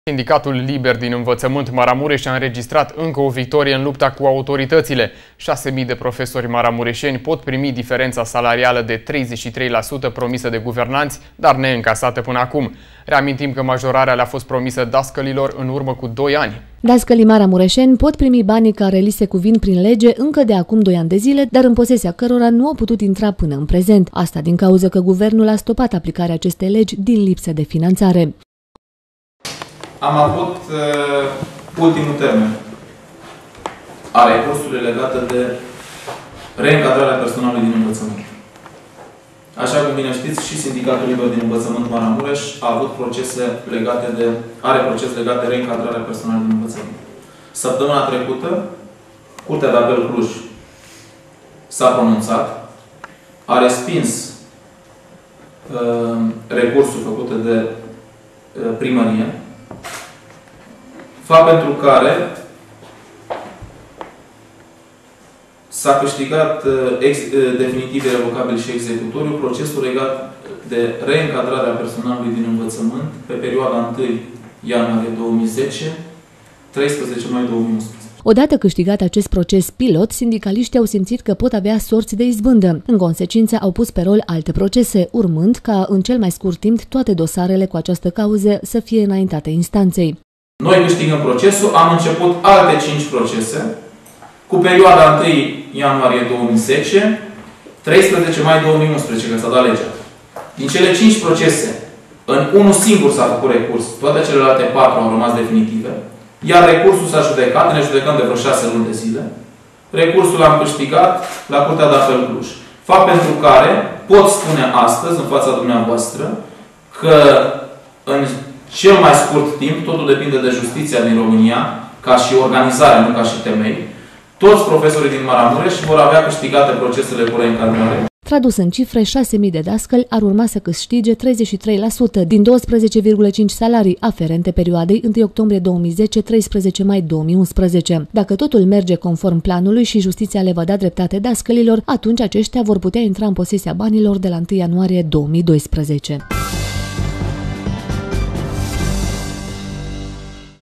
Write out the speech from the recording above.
Sindicatul Liber din Învățământ Maramureș a înregistrat încă o victorie în lupta cu autoritățile. 6.000 de profesori maramureșeni pot primi diferența salarială de 33% promisă de guvernanți, dar neîncasată până acum. Reamintim că majorarea le-a fost promisă dascălilor în urmă cu 2 ani. Dascălii maramureșeni pot primi banii care li se cuvin prin lege încă de acum 2 ani de zile, dar în posesia cărora nu au putut intra până în prezent. Asta din cauza că guvernul a stopat aplicarea acestei legi din lipsă de finanțare. Am avut ultimul termen a recursurilor legate de reîncadrarea personalului din învățământ. Așa cum bine știți, și Sindicatul Liber din Învățământ Maramureș are proces legat de reîncadrarea personalului din învățământ. Săptămâna trecută, Curtea de Apel Cluj s-a pronunțat, a respins recursul făcut de primărie, fapt pentru care s-a câștigat definitiv irrevocabil și executoriu procesul legat de reîncadrarea personalului din învățământ pe perioada 1 ianuarie 2010, 13 mai 2011. Odată câștigat acest proces pilot, sindicaliștii au simțit că pot avea sorți de izbândă. În consecință, au pus pe rol alte procese, urmând ca, în cel mai scurt timp, toate dosarele cu această cauză să fie înaintate instanței. Noi câștigăm procesul, am început alte 5 procese, cu perioada 1 ianuarie 2010, 13 mai 2011, când s-a dat legea. Din cele 5 procese, în unul singur s-a făcut recurs, toate celelalte 4 au rămas definitive, iar recursul s-a judecat, ne judecăm de vreo 6 luni de zile. Recursul l-am câștigat la Curtea de Apel Cluj. Fapt pentru care pot spune astăzi, în fața dumneavoastră, că în cel mai scurt timp, totul depinde de justiția din România, ca și organizare, nu ca și temei, toți profesorii din Maramureș vor avea câștigate procesele cu reîncadrare. Tradus în cifre, 6.000 de dascăli ar urma să câștige 33% din 12,5 salarii aferente perioadei 1 octombrie 2010-13 mai 2011. Dacă totul merge conform planului și justiția le va da dreptate dascălilor, atunci aceștia vor putea intra în posesia banilor de la 1 ianuarie 2012.